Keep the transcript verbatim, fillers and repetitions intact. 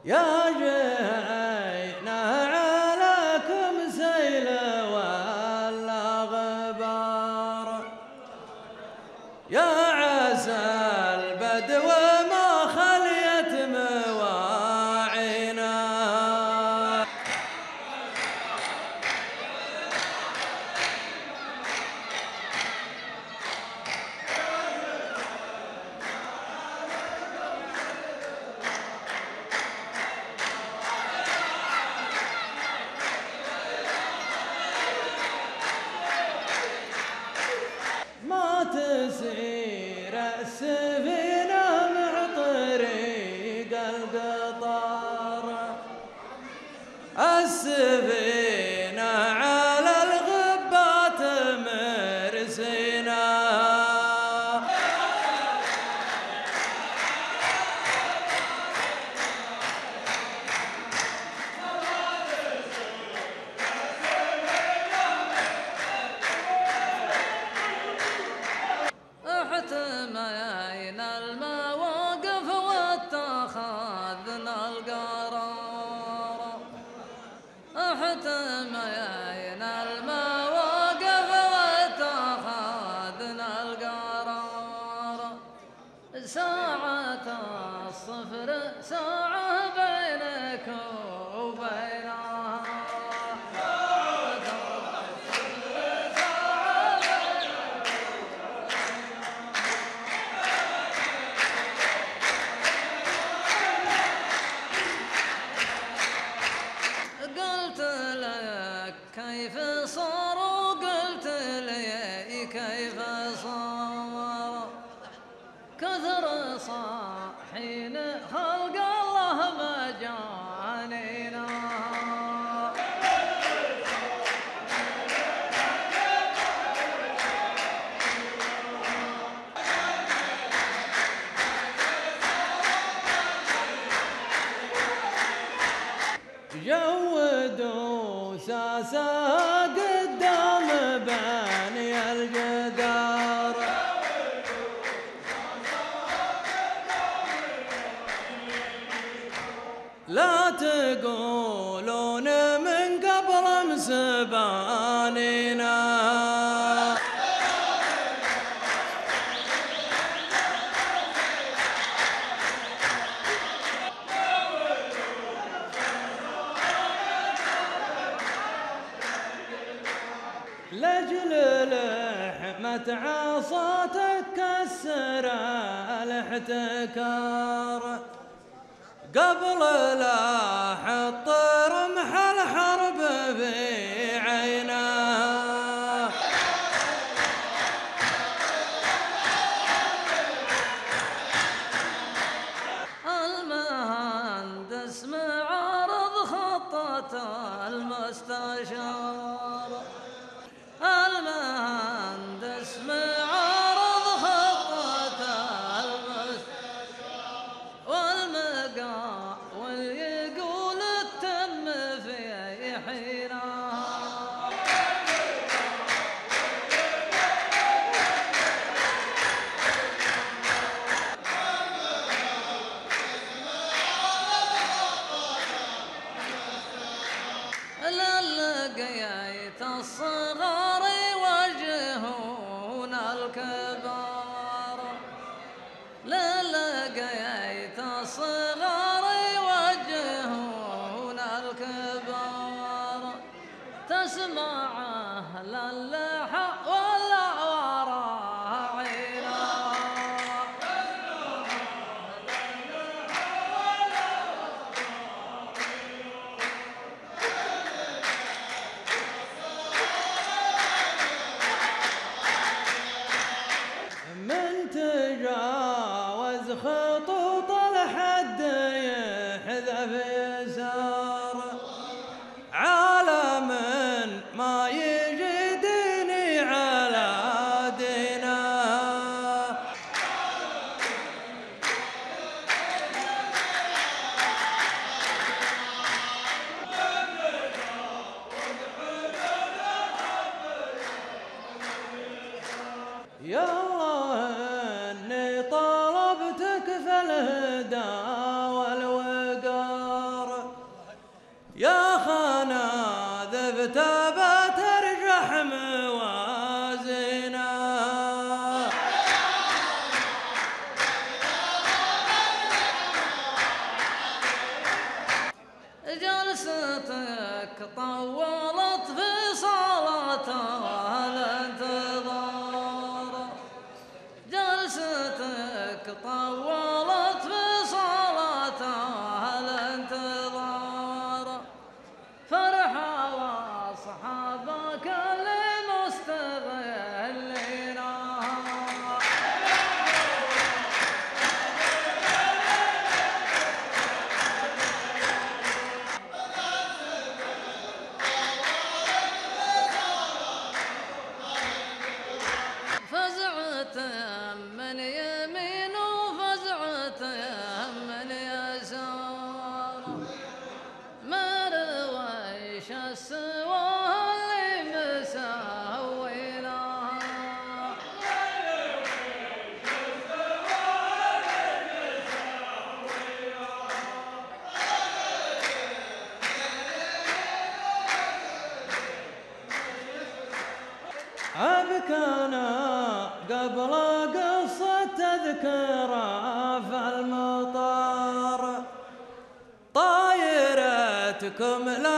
يا جينا عليكم سيل ولا غبار، يا عسى البدو ما خليت مواعينا. ما تسير السفينة مع طريق القطار، السفينة على الغبات مرسينا. احتمينا المواقف واتخذنا القرار، احتمينا المواقف واتخذنا القرار. ساعة الصفر ساعة بينك وبينها، قلت لك كيف صار وقلت لي كيف صار، كثر صاحين خلق الله مجانينا. جودوا ساسها قدام باني الجدار، لا تقولون من قبل امس بانينا. لجل لحمة عصاتك كسر الاحتكار، قبل لا حط رمح الحرب في عينه. المهندس معارض خطة المستشار، المهندس معارض خطة المستشار، والمقاول يقول التم في حينها. للقيت الصغار يوجهون الكبار، للقيت الصغار يوجهون الكبار. تسمع أهل اللحى والأعوار عينا، من تجاوز خطوط الحد يحذف يسار، عالم ما يجدني على دينا. يا الله اني طلبتك في الهدى والوقار، بتابة ترجح موازينا. جلستك طولت في صلاتها الانتظار، جلستك طولت في صلاتها الانتظار، فرحة واصحابك اللي مستغلينها. فزعت من يمين وفزعت من يسار، ما رويش السوى اللي مسويناها. أبكانا قبل قصة تذكرى في المطار، طايرتكم لا